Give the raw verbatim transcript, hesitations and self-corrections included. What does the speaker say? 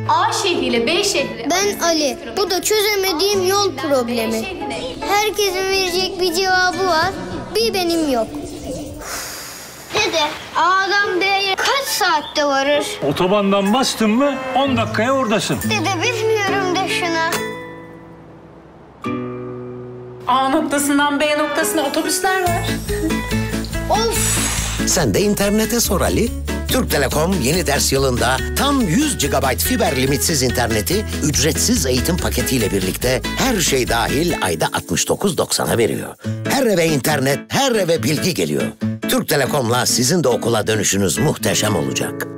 A şehriyle B şehri. Ben Ali. Bu da çözemediğim yol problemi. Herkesin verecek bir cevabı var. Bir benim yok. Dede, A'dan B'ye kaç saatte varır? Otobandan bastın mı on dakikaya oradasın. Dede bilmiyorum de şuna. A noktasından B noktasına otobüsler var. Of! Sen de internete sor Ali. Türk Telekom yeni ders yılında tam yüz gigabayt fiber limitsiz interneti ücretsiz eğitim paketiyle birlikte her şey dahil ayda altmış dokuz doksana veriyor. Her eve internet, her eve bilgi geliyor. Türk Telekom'la sizin de okula dönüşünüz muhteşem olacak.